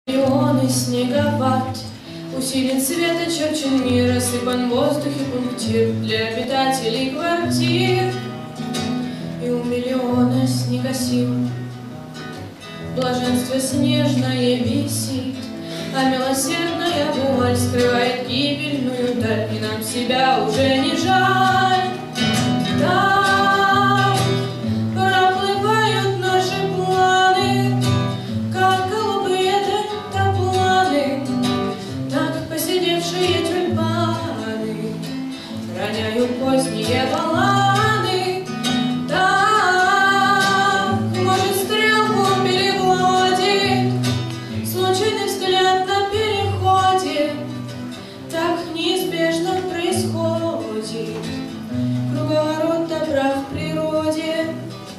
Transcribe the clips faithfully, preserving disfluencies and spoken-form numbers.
Миллионы снегопад, усилен свет, очерчен мир, осыпан в воздухе пунктир для обитателей квартир. И у миллиона снегосил блаженство снежное висит, а милосердная боль скрывает гибельную даль, и нам себя уже не жаль. Так проплывают наши планы, как голубые дельтапланы, так поседевшие тюльпаны роняют поздние баллады. Так, может, стрелку переводит случайный взгляд на переходе, так неизбежно происходит круговорот добра в природе.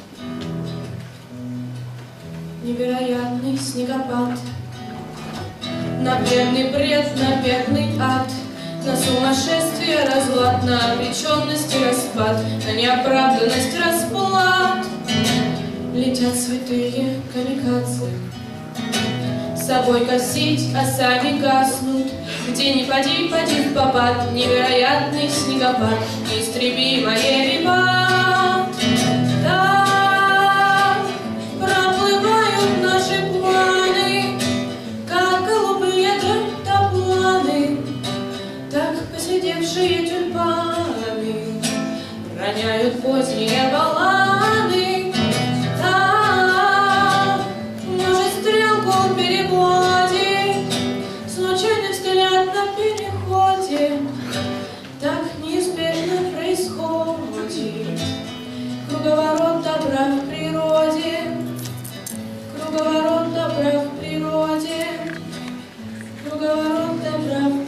Невероятный снегопад, на бедный бред, на бедный ад, на сумасшествие разлад, на обреченность и распад, на неоправданность расплат. Летят святые камикадзе, с собой косить, а сами гаснут. Где ни поди, поди в попад, невероятный снегопад, неистребимое виват. Так проплывают наши планы, как голубые дельтапланы, так поседевшие тюльпаны роняют поздние баллады. Так, может, стрелку переводит случайный взгляд на переходе, так неизбежно происходит круговорот добра в природе, круговорот добра в природе, круговорот добра в природе.